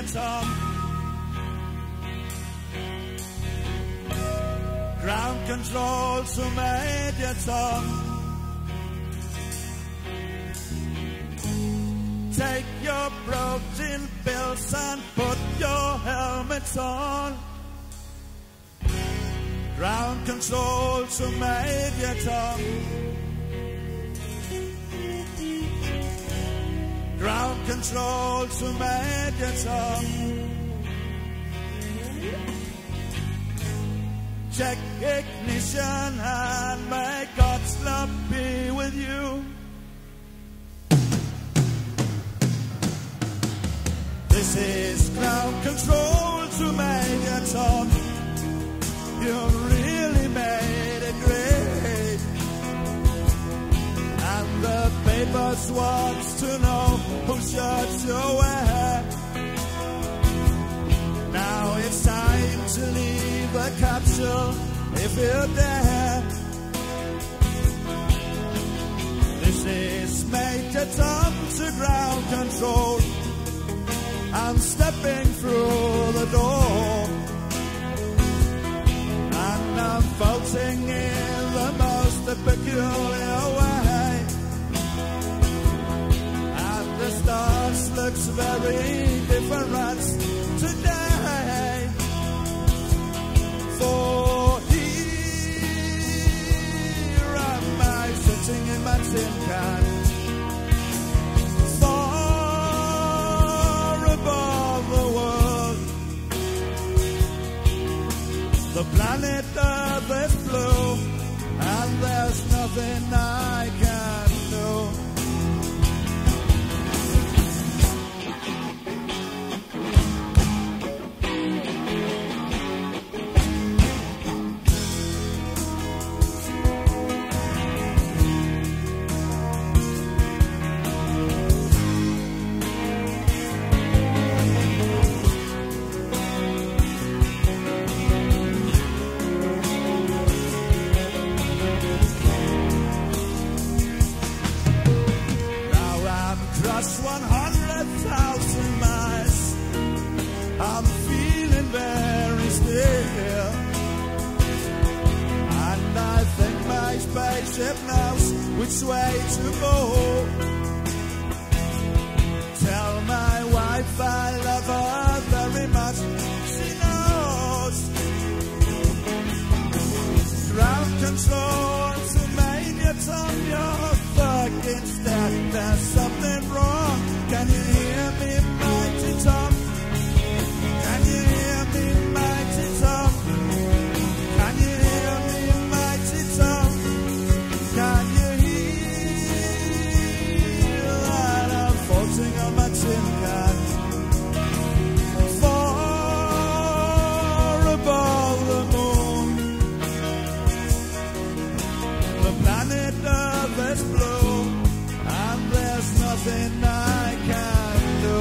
Major Tom. Ground control to Major Tom. Take your protein pills and put your helmets on. Ground control to Major Tom. Ground control to Major Tom. Check ignition and may God's love be with you. This is ground control to Major Tom. You really made it great. And the papers wants to know whose shirt you wear. Now it's time to leave the capsule if you dare. This is Major Tom to ground control. I'm stepping through the door, and I'm floating in the most peculiar way. And the stars looks very different today. For here am I sitting in my tin can, above the world. The planet Earth is blue, and there's nothing I can do. Just 100,000 miles. I'm feeling very still, and I think my spaceship knows which way to go. Tell my wife I love her very much. She knows. Ground control to Major Tom, you're fucking stuck. There's something wrong. Can you hear me, Mighty Tom? Can you hear me, Mighty Tom? Can you hear me, Mighty Tom? Can you hear that I'm floating on my tin can? Far above the moon, the planet Earth is blue, and there's nothing I can do.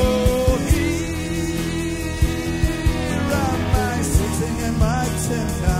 my tin can.